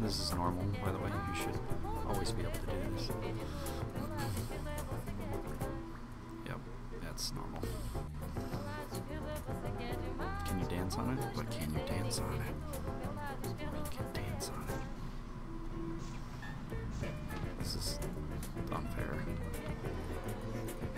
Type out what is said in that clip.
This is normal, by the way. You should always be able to do this. Yep, that's normal. Can you dance on it? But can you dance on it? You can dance on it. This is unfair.